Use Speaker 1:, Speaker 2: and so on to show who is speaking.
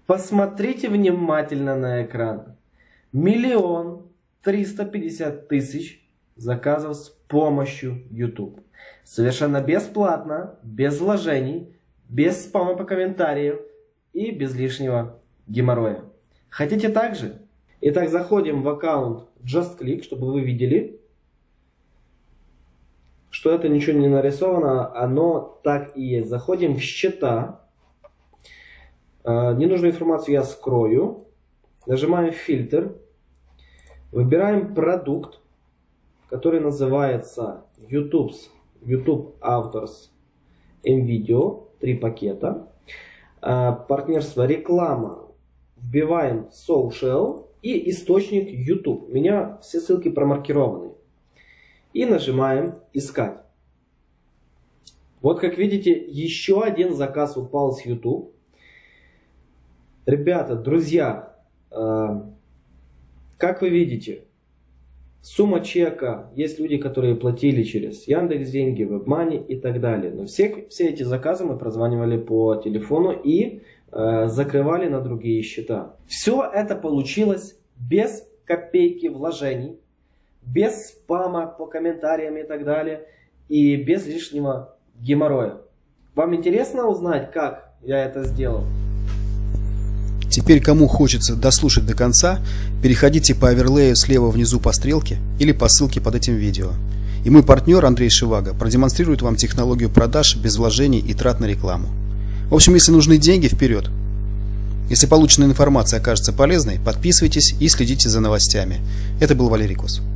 Speaker 1: Посмотрите внимательно на экран. 1 350 000 заказов с помощью YouTube. Совершенно бесплатно, без вложений, без спама по комментариям и без лишнего геморроя. Хотите также? Итак, заходим в аккаунт JustClick, чтобы вы видели, что это ничего не нарисовано, оно так и есть. Заходим в счета. Ненужную информацию я скрою. Нажимаем фильтр. Выбираем продукт, который называется YouTube Authors MVideo. 3 пакета. Партнерство, реклама. Вбиваем Social и источник YouTube. У меня все ссылки промаркированы. И нажимаем «Искать». Вот как видите, еще один заказ упал с YouTube. Ребята, друзья, как вы видите, сумма чека, есть люди, которые платили через Яндекс.Деньги, WebMoney и так далее. Но все эти заказы мы прозванивали по телефону и закрывали на другие счета. Все это получилось без копейки вложений, без спама по комментариям и так далее, и без лишнего геморроя. Вам интересно узнать, как я это сделал?
Speaker 2: Теперь, кому хочется дослушать до конца, переходите по оверлею слева внизу по стрелке или по ссылке под этим видео. И мой партнер Андрей Шиваго продемонстрирует вам технологию продаж без вложений и трат на рекламу. В общем, если нужны деньги, вперед! Если полученная информация окажется полезной, подписывайтесь и следите за новостями. Это был Валерий Кос.